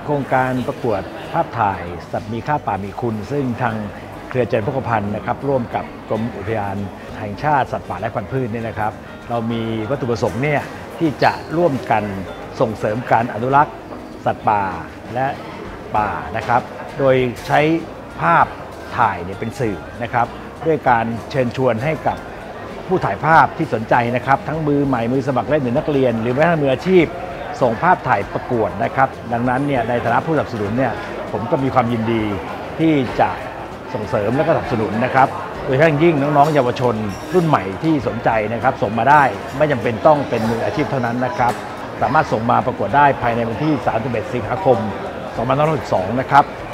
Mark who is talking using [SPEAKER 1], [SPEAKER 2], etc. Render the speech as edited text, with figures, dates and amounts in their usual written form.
[SPEAKER 1] ครงการประกวดภาพถ่ายสัตว์มีค่าป่ามีคุณซึ่งทางเครือเจริญพกพันธ์นะครับร่วมกับกรมอุทยานแห่งชาติสัตว์ป่าและพันธุ์พืชเนี่ยนะครับเรามีวัตถุประสงค์เนี่ยที่จะร่วมกันส่งเสริมการอนุรักษ์สัตว์ป่าและป่านะครับโดยใช้ภาพถ่ายเนี่ยเป็นสื่อนะครับด้วยการเชิญชวนให้กับผู้ถ่ายภาพที่สนใจนะครับทั้งมือใหม่มือสมัครเล่นหรือนักเรียนหรือแม้กระทั่งมืออาชีพส่งภาพถ่ายประกวดนะครับดังนั้นเนี่ยในฐานะผู้สนับสนุนเนี่ยผมก็มีความยินดีที่จะส่งเสริมและก็สนับสนุนนะครับโดยเฉพาะยิ่งน้องๆเยาวชนรุ่นใหม่ที่สนใจนะครับส่งมาได้ไม่จำเป็นต้องเป็นมืออาชีพเท่านั้นนะครับสามารถส่งมาประกวดได้ภายในวันที่ 31 สิงหาคม 2562 นะครับ